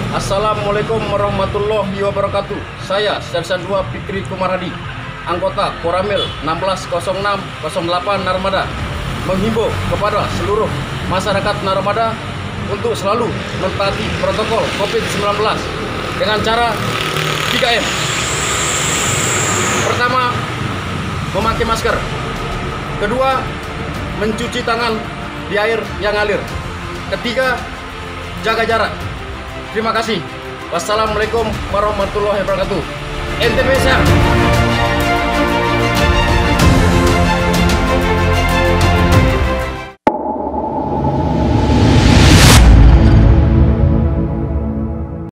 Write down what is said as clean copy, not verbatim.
Assalamualaikum warahmatullahi wabarakatuh. Saya Sersan 2 Fikri Kumarhadi, anggota Koramil 160608 Narmada, menghimbau kepada seluruh masyarakat Narmada untuk selalu mentaati protokol COVID-19 dengan cara 3M. Pertama, memakai masker. Kedua, mencuci tangan di air yang ngalir. Ketiga, jaga jarak. Terima kasih. Wassalamualaikum warahmatullahi wabarakatuh. NTB Sehat.